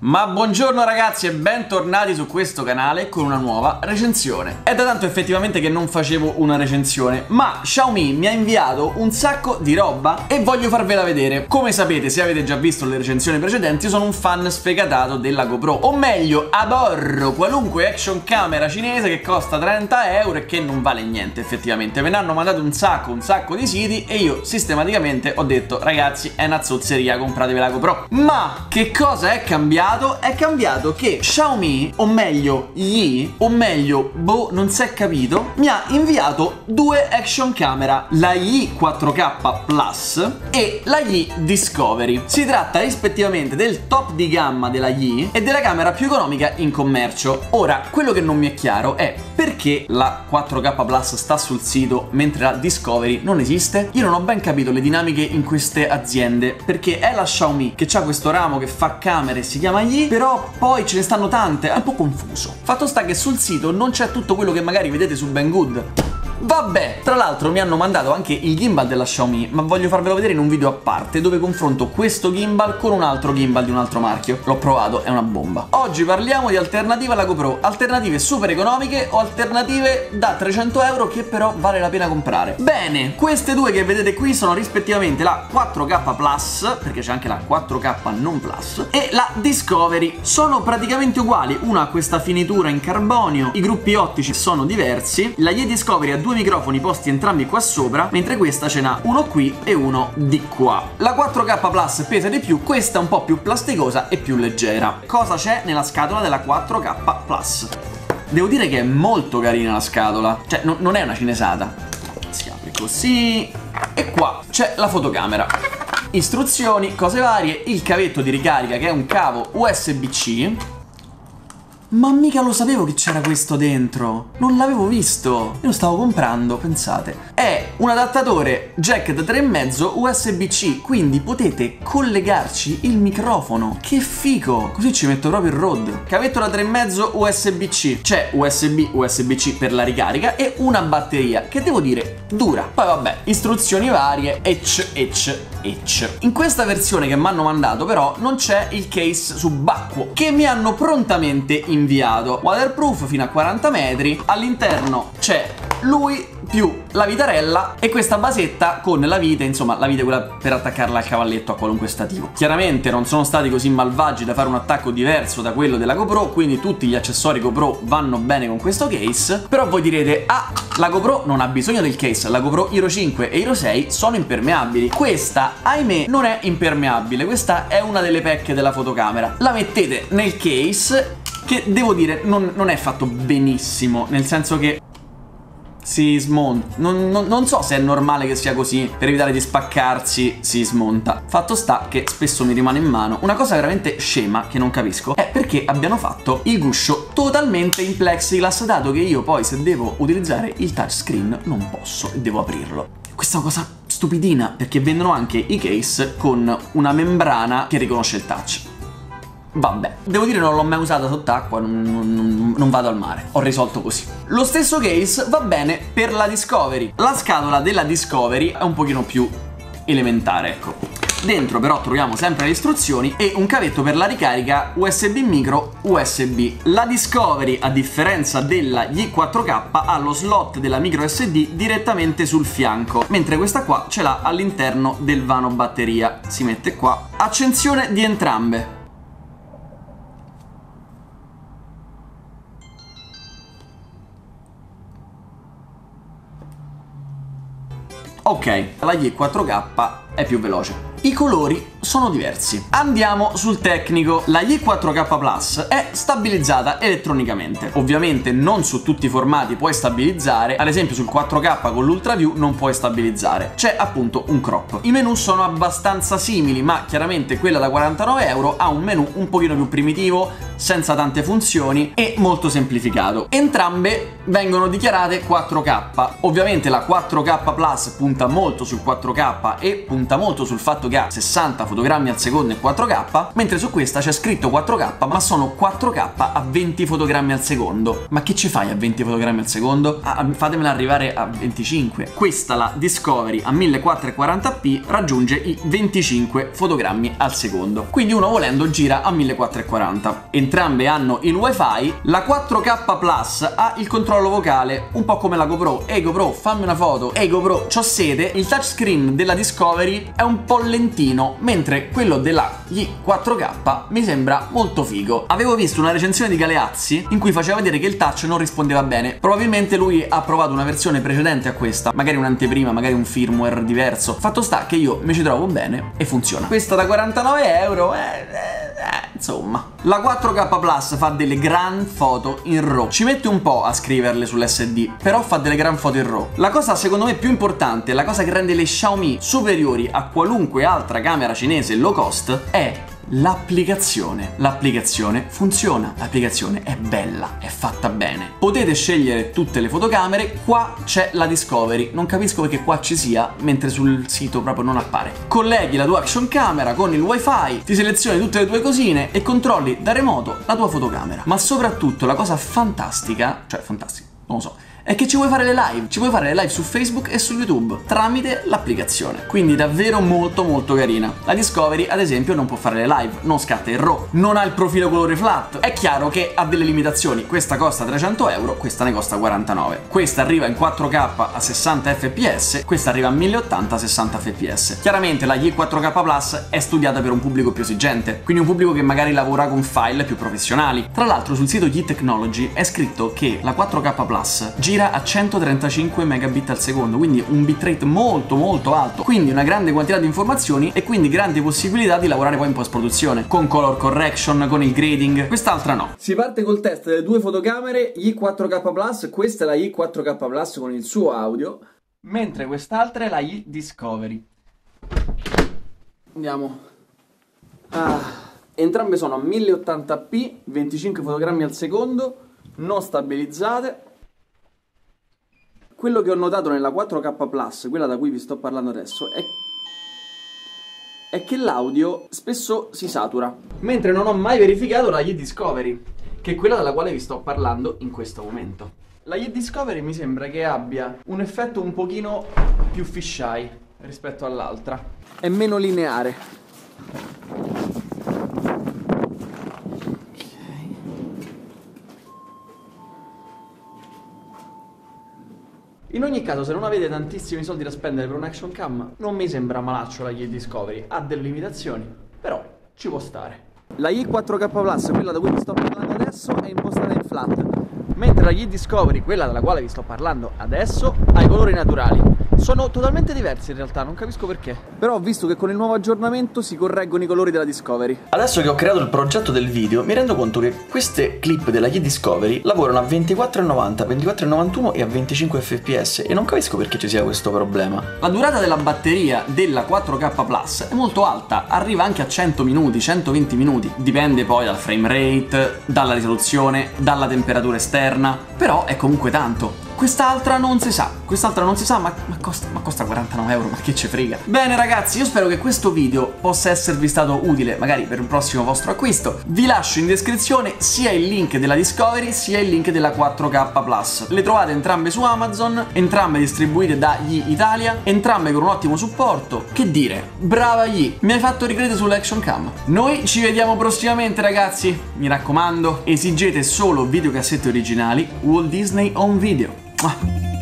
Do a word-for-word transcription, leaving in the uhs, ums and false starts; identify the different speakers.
Speaker 1: Ma buongiorno ragazzi e bentornati su questo canale con una nuova recensione. È da tanto effettivamente che non facevo una recensione, ma Xiaomi mi ha inviato un sacco di roba e voglio farvela vedere. Come sapete, se avete già visto le recensioni precedenti, io sono un fan sfegatato della GoPro. O meglio, adoro qualunque action camera cinese che costa trenta euro e che non vale niente effettivamente. Me ne hanno mandato un sacco, un sacco di siti e io sistematicamente ho detto ragazzi è una zozzeria, compratevi la GoPro. Ma che cosa è cambiato? È cambiato che Xiaomi, o meglio Yi, o meglio boh, non si è capito, mi ha inviato due action camera, la Yi quattro K Plus e la Yi Discovery. Si tratta rispettivamente del top di gamma della Yi e della camera più economica in commercio. Ora, quello che non mi è chiaro è perché la quattro K Plus sta sul sito mentre la Discovery non esiste. Io non ho ben capito le dinamiche in queste aziende, perché è la Xiaomi che ha questo ramo che fa camere e si chiama Yi, però poi ce ne stanno tante, è un po' confuso. Fatto sta che sul sito non c'è tutto quello che magari vedete su Banggood. Vabbè, tra l'altro mi hanno mandato anche il gimbal della Xiaomi, ma voglio farvelo vedere in un video a parte dove confronto questo gimbal con un altro gimbal di un altro marchio. L'ho provato, è una bomba. Oggi parliamo di alternative alla GoPro, alternative super economiche o alternative da trecento euro che però vale la pena comprare. Bene, queste due che vedete qui sono rispettivamente la quattro K Plus, perché c'è anche la quattro K non Plus, e la Discovery. Sono praticamente uguali, una ha questa finitura in carbonio, i gruppi ottici sono diversi, la Yi Discovery ha due microfoni posti entrambi qua sopra, mentre questa ce n'ha uno qui e uno di qua. La quattro K Plus pesa di più, questa è un po' più plasticosa e più leggera. Cosa c'è nella scatola della quattro K Plus? Devo dire che è molto carina la scatola, cioè no, non è una cinesata. Si apre così e qua c'è la fotocamera, istruzioni, cose varie, il cavetto di ricarica che è un cavo U S B C. Ma mica lo sapevo che c'era questo dentro, non l'avevo visto, io lo stavo comprando, pensate. È un adattatore jack da tre virgola cinque U S B C, quindi potete collegarci il microfono. Che figo, così ci metto proprio il RAW. Cavetto da tre virgola cinque U S B C, c'è U S B, U S B C per la ricarica e una batteria, che devo dire dura. Poi vabbè, istruzioni varie, ecc, ecc, ecc. In questa versione che mi hanno mandato però non c'è il case subacqueo, che mi hanno prontamente inviato. Inviato. Waterproof fino a quaranta metri. All'interno c'è lui più la vitarella e questa basetta con la vite, insomma la vite quella per attaccarla al cavalletto a qualunque stativo. Chiaramente non sono stati così malvagi da fare un attacco diverso da quello della GoPro, quindi tutti gli accessori GoPro vanno bene con questo case. Però voi direte, ah, la GoPro non ha bisogno del case, la GoPro Hero cinque e Hero sei sono impermeabili. Questa, ahimè, non è impermeabile, questa è una delle pecche della fotocamera. La mettete nel case, che devo dire non, non è fatto benissimo, nel senso che si smonta. Non, non, non so se è normale che sia così, per evitare di spaccarsi si smonta. Fatto sta che spesso mi rimane in mano. Una cosa veramente scema che non capisco è perché abbiano fatto il guscio totalmente in plexiglass, dato che io poi se devo utilizzare il touchscreen non posso e devo aprirlo. Questa è una cosa stupidina, perché vendono anche i case con una membrana che riconosce il touch. Vabbè, devo dire non l'ho mai usata sott'acqua, non, non, non vado al mare, ho risolto così. Lo stesso case va bene per la Discovery. La scatola della Discovery è un pochino più elementare, ecco. Dentro però troviamo sempre le istruzioni e un cavetto per la ricarica U S B micro U S B. La Discovery, a differenza della Yi quattro K, ha lo slot della micro S D direttamente sul fianco, mentre questa qua ce l'ha all'interno del vano batteria. Si mette qua. Accensione di entrambe. Ok, la Yi quattro K è più veloce. I colori sono diversi. Andiamo sul tecnico. La Yi quattro K Plus è stabilizzata elettronicamente. Ovviamente non su tutti i formati puoi stabilizzare, ad esempio sul quattro K con l'Ultra View non puoi stabilizzare. C'è appunto un crop. I menu sono abbastanza simili, ma chiaramente quella da quarantanove euro ha un menu un pochino più primitivo, senza tante funzioni e molto semplificato. Entrambe vengono dichiarate quattro K. Ovviamente la quattro K Plus punta molto sul quattro K e punta molto sul fatto che ha sessanta fotogrammi al secondo e quattro K, mentre su questa c'è scritto quattro K, ma sono quattro K a venti fotogrammi al secondo. Ma che ci fai a venti fotogrammi al secondo? Ah, fatemela arrivare a venticinque. Questa, la Discovery a millequattrocentoquaranta p, raggiunge i venticinque fotogrammi al secondo, quindi uno volendo gira a millequattrocentoquaranta. Entrambe hanno il wifi. La quattro K Plus ha il controllo vocale, un po' come la GoPro. Ehi GoPro, fammi una foto. Ehi GoPro, c'ho sede. Il touchscreen della Discovery è un po' lentino, mentre quello della Y quattro K mi sembra molto figo. Avevo visto una recensione di Galeazzi in cui faceva vedere che il touch non rispondeva bene. Probabilmente lui ha provato una versione precedente a questa, magari un'anteprima, magari un firmware diverso. Fatto sta che io mi ci trovo bene e funziona. Questa da quarantanove euro, eh, eh, eh, insomma. La quattro K Plus fa delle gran foto in RAW. Ci mette un po' a scriverle sull'S D, però fa delle gran foto in RAW. La cosa secondo me più importante, la cosa che rende le Xiaomi superiori a qualunque altra camera cinese low cost è l'applicazione. L'applicazione funziona, l'applicazione è bella, è fatta bene. Potete scegliere tutte le fotocamere, qua c'è la Discovery, non capisco perché qua ci sia, mentre sul sito proprio non appare. Colleghi la tua action camera con il wifi, ti selezioni tutte le tue cosine e controlli da remoto la tua fotocamera. Ma soprattutto la cosa fantastica, cioè fantastica, non lo so, è che ci puoi fare le live, ci puoi fare le live su Facebook e su YouTube tramite l'applicazione, quindi davvero molto molto carina. La Discovery ad esempio non può fare le live, non scatta in RAW, non ha il profilo colore flat, è chiaro che ha delle limitazioni, questa costa trecento euro, questa ne costa quarantanove, questa arriva in quattro K a sessanta fps, questa arriva a mille ottanta a sessanta fps. Chiaramente la Y quattro K Plus è studiata per un pubblico più esigente, quindi un pubblico che magari lavora con file più professionali. Tra l'altro sul sito Yi Technology è scritto che la quattro K Plus gira a centotrentacinque megabit al secondo, quindi un bitrate molto molto alto, quindi una grande quantità di informazioni e quindi grandi possibilità di lavorare poi in post produzione con color correction, con il grading. Quest'altra no. Si parte col test delle due fotocamere Y quattro K Plus, questa è la Y quattro K Plus con il suo audio, mentre quest'altra è la Y Discovery. Andiamo. Ah, entrambe sono a mille ottanta p, venticinque fotogrammi al secondo, non stabilizzate. Quello che ho notato nella quattro K Plus, quella da cui vi sto parlando adesso, è, è che l'audio spesso si satura, mentre non ho mai verificato la Y Discovery, che è quella della quale vi sto parlando in questo momento. La Y Discovery mi sembra che abbia un effetto un pochino più fisheye rispetto all'altra, è meno lineare. In ogni caso, se non avete tantissimi soldi da spendere per un action cam, non mi sembra malaccio la Y Discovery, ha delle limitazioni, però ci può stare. La Y quattro K Plus, quella da cui vi sto parlando adesso, è impostata in flat, mentre la Y Discovery, quella della quale vi sto parlando adesso, ha i colori naturali. Sono totalmente diversi in realtà, non capisco perché. Però ho visto che con il nuovo aggiornamento si correggono i colori della Discovery. Adesso che ho creato il progetto del video, mi rendo conto che queste clip della Y Discovery lavorano a ventiquattro e novanta, ventiquattro e novantuno e a venticinque fps e non capisco perché ci sia questo problema. La durata della batteria della quattro K Plus è molto alta, arriva anche a cento minuti, centoventi minuti. Dipende poi dal frame rate, dalla risoluzione, dalla temperatura esterna, però è comunque tanto. Quest'altra non si sa, quest'altra non si sa, ma, ma, costa, ma costa quarantanove euro, ma che ce frega. Bene ragazzi, io spero che questo video possa esservi stato utile, magari per un prossimo vostro acquisto. Vi lascio in descrizione sia il link della Discovery sia il link della quattro K Plus. Le trovate entrambe su Amazon, entrambe distribuite da Yi Italia, entrambe con un ottimo supporto. Che dire, brava Yi, mi hai fatto ricredere sull'action cam. Noi ci vediamo prossimamente ragazzi, mi raccomando, esigete solo videocassette originali Walt Disney Home Video. Ah.